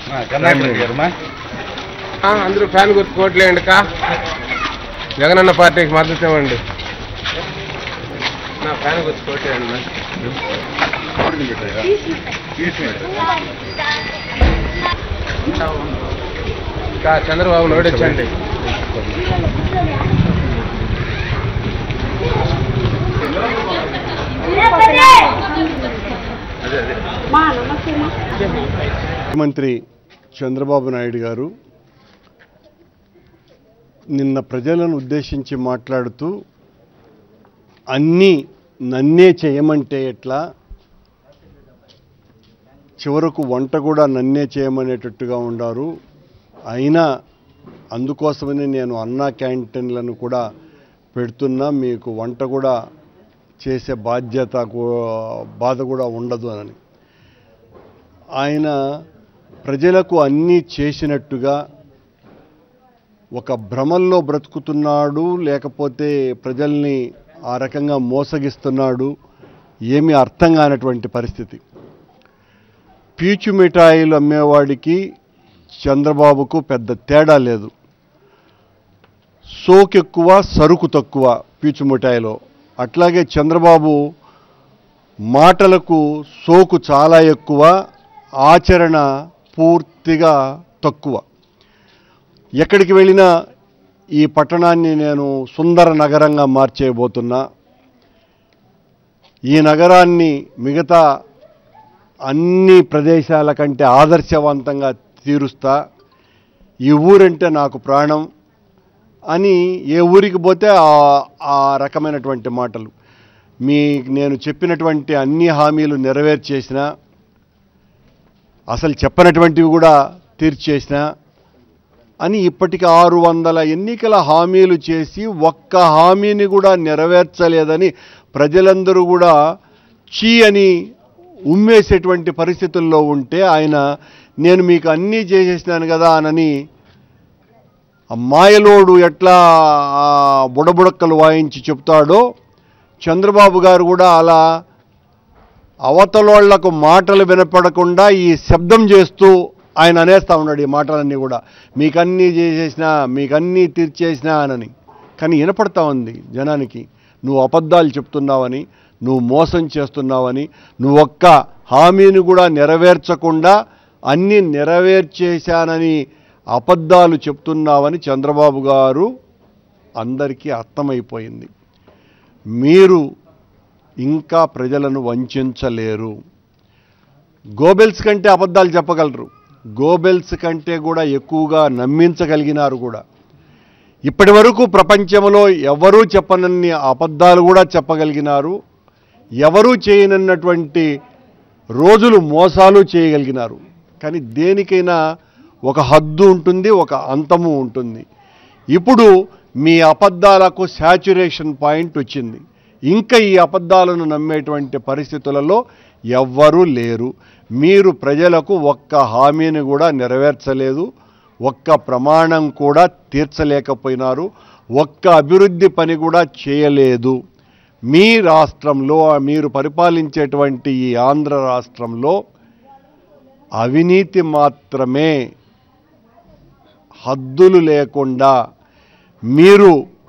అందరూ ఫ్యాన్ గుర్తు కోట్లేయండి కా జగనన్న పార్టీకి మద్దతు ఇవ్వండి. నా ఫ్యాన్ గుర్తు కోట్లేయండి. చంద్రబాబు ఓడించండి. ముఖ్యమంత్రి చంద్రబాబు నాయుడు గారు నిన్న ప్రజలను ఉద్దేశించి మాట్లాడుతూ అన్నీ నన్నే చేయమంటే ఎట్లా, చివరకు వంట కూడా నన్నే చేయమనేటట్టుగా ఉండారు. అయినా అందుకోసమని నేను అన్నా క్యాంటీన్లను కూడా పెడుతున్నా, మీకు వంట కూడా చేసే బాధ కూడా ఉండదు అని ఆయన ప్రజలకు అన్నీ చేసినట్టుగా ఒక భ్రమల్లో బ్రతుకుతున్నాడు, లేకపోతే ప్రజల్ని ఆ రకంగా మోసగిస్తున్నాడు, ఏమీ అర్థం కానటువంటి పరిస్థితి. పీచు మిఠాయిలు అమ్మేవాడికి చంద్రబాబుకు పెద్ద తేడా లేదు. సోకు ఎక్కువ, సరుకు తక్కువ పీచు మిఠాయిలో. అట్లాగే చంద్రబాబు మాటలకు సోకు చాలా ఎక్కువ, ఆచరణ పూర్తిగా తక్కువ. ఎక్కడికి వెళ్ళినా ఈ పట్టణాన్ని నేను సుందర నగరంగా మార్చేయబోతున్నా, ఈ నగరాన్ని మిగతా అన్ని ప్రదేశాల కంటే ఆదర్శవంతంగా తీరుస్తా, ఈ ఊరంటే నాకు ప్రాణం అని ఏ ఊరికి పోతే ఆ రకమైనటువంటి మాటలు. నేను చెప్పినటువంటి అన్ని హామీలు నెరవేర్చేసిన, అసలు చెప్పనటువంటివి కూడా తీర్చేసిన అని ఇప్పటికి 600 ఎన్నికల హామీలు చేసి ఒక్క హామీని కూడా నెరవేర్చలేదని ప్రజలందరూ కూడా చీ అని ఉమ్మేసేటువంటి పరిస్థితుల్లో ఉంటే ఆయన నేను మీకు అన్నీ చేసేసినాను కదా అని మాయలోడు ఎట్లా బుడబుడక్కలు వాయించి చెప్తాడో చంద్రబాబు గారు కూడా అలా అవతలోళ్లకు మాటలు వినపడకుండా ఈ శబ్దం చేస్తూ ఆయన అనేస్తూ ఉన్నాడు ఈ మాటలన్నీ కూడా. మీకన్నీ చేసేసినా, మీకన్నీ తీర్చేసినా అని. కానీ వినపడతా ఉంది జనానికి, నువ్వు అబద్ధాలు చెప్తున్నావని, నువ్వు మోసం చేస్తున్నావని, నువ్వు ఒక్క హామీని కూడా నెరవేర్చకుండా అన్నీ నెరవేర్చేశానని అబద్ధాలు చెప్తున్నావని చంద్రబాబు గారు అందరికీ అర్థమైపోయింది. మీరు ఇంకా ప్రజలను వంచలేరు. గోబెల్స్ కంటే అబద్ధాలు చెప్పగలరు, గోబెల్స్ కంటే కూడా ఎక్కువగా నమ్మించగలిగినారు కూడా. ఇప్పటి వరకు ప్రపంచంలో ఎవరూ చెప్పనన్ని అబద్ధాలు కూడా చెప్పగలిగినారు, ఎవరూ చేయనన్నటువంటి రోజులు మోసాలు చేయగలిగినారు. కానీ దేనికైనా ఒక హద్దు ఉంటుంది, ఒక అంతము ఉంటుంది. ఇప్పుడు మీ అబద్ధాలకు శాచ్యురేషన్ పాయింట్ వచ్చింది. ఇంకా ఈ అబద్ధాలను నమ్మేటువంటి పరిస్థితులలో ఎవ్వరూ లేరు. మీరు ప్రజలకు ఒక్క హామీని కూడా నెరవేర్చలేదు, ఒక్క ప్రమాణం కూడా తీర్చలేకపోయినారు, ఒక్క అభివృద్ధి పని కూడా చేయలేదు. మీ రాష్ట్రంలో, మీరు పరిపాలించేటువంటి ఈ ఆంధ్ర రాష్ట్రంలో అవినీతి మాత్రమే, హద్దులు లేకుండా. మీరు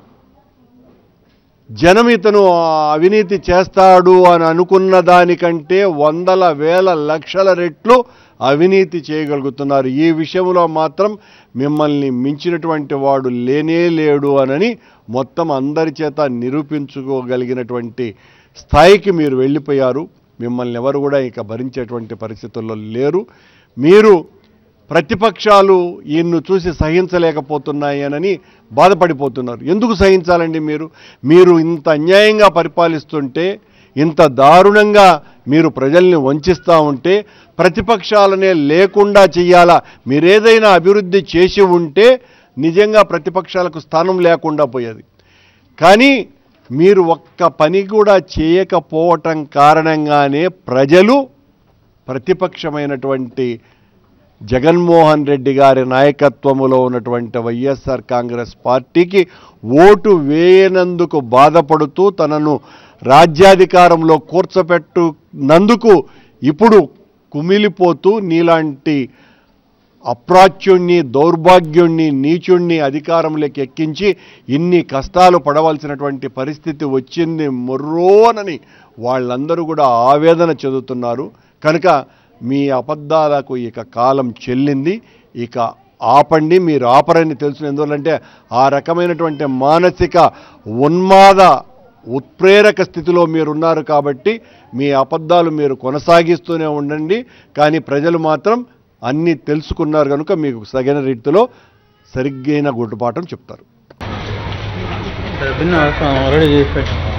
జనం ఇతను అవినీతి చేస్తాడు అని అనుకున్న దానికంటే 100,000 లక్షల రెట్లు అవినీతి చేయగలుగుతున్నారు. ఈ విషయంలో మాత్రం మిమ్మల్ని మించినటువంటి వాడు లేనే లేడు అని మొత్తం అందరి చేత నిరూపించుకోగలిగినటువంటి స్థాయికి మీరు వెళ్ళిపోయారు. మిమ్మల్ని ఎవరు కూడా ఇక భరించేటువంటి పరిస్థితుల్లో లేరు. మీరు ప్రతిపక్షాలు ఈయన్ను చూసి సహించలేకపోతున్నాయని బాధపడిపోతున్నారు. ఎందుకు సహించాలండి? మీరు ఇంత అన్యాయంగా పరిపాలిస్తుంటే, ఇంత దారుణంగా మీరు ప్రజల్ని వంచిస్తూ ఉంటే ప్రతిపక్షాలనే లేకుండా చెయ్యాలా? మీరేదైనా అభివృద్ధి చేసి ఉంటే నిజంగా ప్రతిపక్షాలకు స్థానం లేకుండా పోయేది. కానీ మీరు ఒక్క పని కూడా చేయకపోవటం కారణంగానే ప్రజలు ప్రతిపక్షమైనటువంటి జగన్మోహన్ రెడ్డి గారి నాయకత్వములో ఉన్నటువంటి వైఎస్ఆర్ కాంగ్రెస్ పార్టీకి ఓటు వేయనందుకు బాధపడుతూ తనను రాజ్యాధికారంలో కూర్చోపెట్టునందుకు ఇప్పుడు కుమిలిపోతూ నీలాంటి అప్రాచ్యుణ్ణి, దౌర్భాగ్యుణ్ణి, నీచుణ్ణి అధికారంలోకి ఎక్కించి ఇన్ని కష్టాలు పడవలసినటువంటి పరిస్థితి వచ్చింది మొర్రోనని వాళ్ళందరూ కూడా ఆవేదన చెందుతున్నారు. కనుక మీ అబద్ధాలకు ఇక కాలం చెల్లింది. ఇక ఆపండి. మీరు ఆపరని తెలుసు. ఎందువల్లంటే ఆ రకమైనటువంటి మానసిక ఉన్మాద ఉత్ప్రేరక స్థితిలో మీరున్నారు కాబట్టి మీ అబద్ధాలు మీరు కొనసాగిస్తూనే ఉండండి. కానీ ప్రజలు మాత్రం అన్నీ తెలుసుకున్నారు కనుక మీకు సరైన రీతిలో సరిగ్గైన గుడ్డుపాఠం చెప్తారు.